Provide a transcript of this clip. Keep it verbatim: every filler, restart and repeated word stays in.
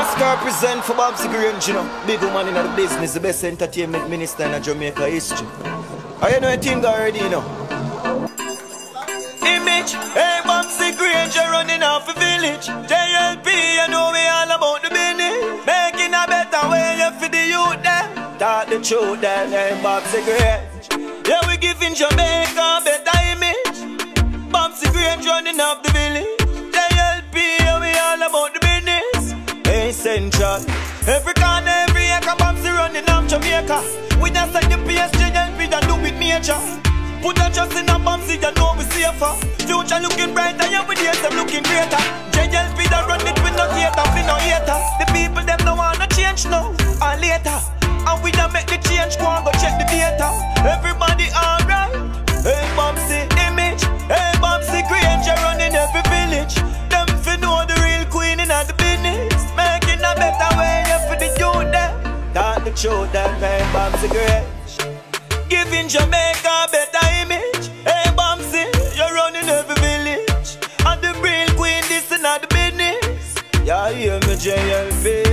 MASICKA represent for BABSY, GRANGE, you know. Big woman in the business, the best entertainment minister in Jamaica history. I you know a thing already, you know. Image, hey BABSY, GRANGE, you're running off the village. J L P, you know we all about the business. Making a better way for the youth there. Talk the truth there, hey BABSY, GRANGE. Yeah, we giving Jamaica a better image. BABSY, GRANGE, running off the village. J L P, you we all about the business. Hey Central, every corner, every acre, BABSY running off Jamaica. We just set the pace, J L P that do with nature. Put a trust in a BABSY, you know we safer. Future looking brighter, yeah, we days them looking greater. J L P that run it with no theater, we no hater. The people them no wanna change now or later. And we don't make the change, go and go check the data. Everybody alright. Hey BABSY image, hey BABSY GRANGE, running every village. Them fi know the real queen in the business. Making a better way for the youth there. Talk the truth then, hey BABSY GRANGE. Giving Jamaica a better image. Hey BABSY, you're running every village. And the real queen, this in the business. Yeah, hear me J L P.